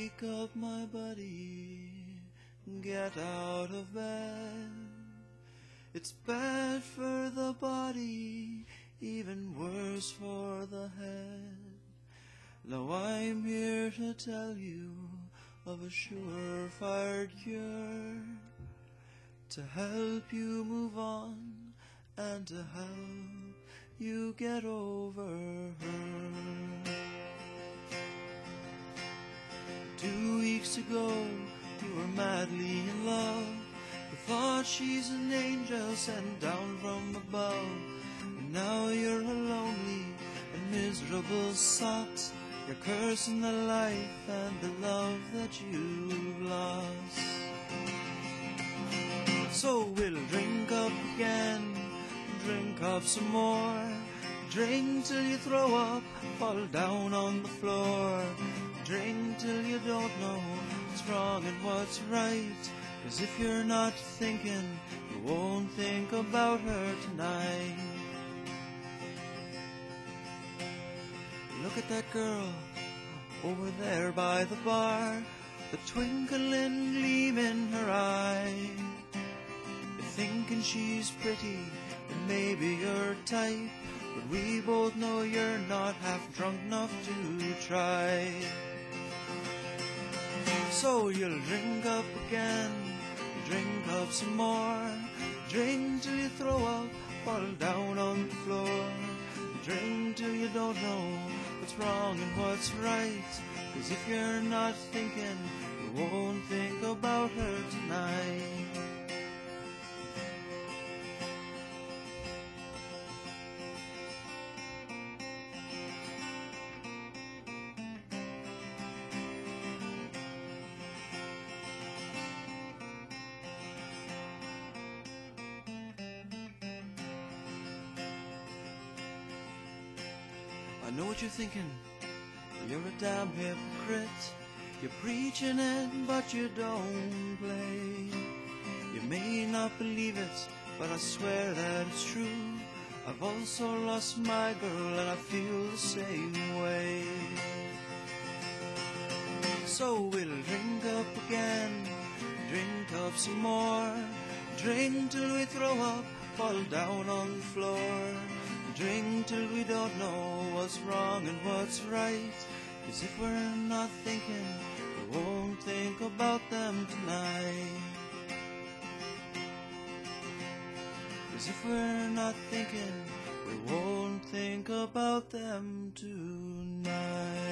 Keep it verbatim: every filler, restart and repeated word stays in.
Wake up, my buddy, get out of bed. It's bad for the body, even worse for the head. Now I'm here to tell you of a surefire cure to help you move on and to help you get over her. Two weeks ago, you were madly in love. You thought she's an angel sent down from above. And now you're a lonely and miserable sot. You're cursing the life and the love that you've lost. So we'll drink up again, drink up some more. Drink till you throw up, fall down on the floor. Drink till you don't know what's wrong and what's right. 'Cause if you're not thinking, you won't think about her tonight. Look at that girl over there by the bar, the twinkling gleam in her eye. You're thinking she's pretty and maybe your type, but we both know you're not half drunk enough to try. So you'll drink up again, drink up some more. Drink till you throw up, fall down on the floor. Drink till you don't know what's wrong and what's right. 'Cause if you're not thinking, you won't think about her tonight. I know what you're thinking, you're a damn hypocrite. You're preaching it, but you don't play. You may not believe it, but I swear that it's true. I've also lost my girl and I feel the same way. So we'll drink up again, drink up some more. Drink till we throw up, fall down on the floor. Drink till we don't know what's wrong and what's right. 'Cause if we're not thinking, we won't think about them tonight. 'Cause if we're not thinking, we won't think about them tonight.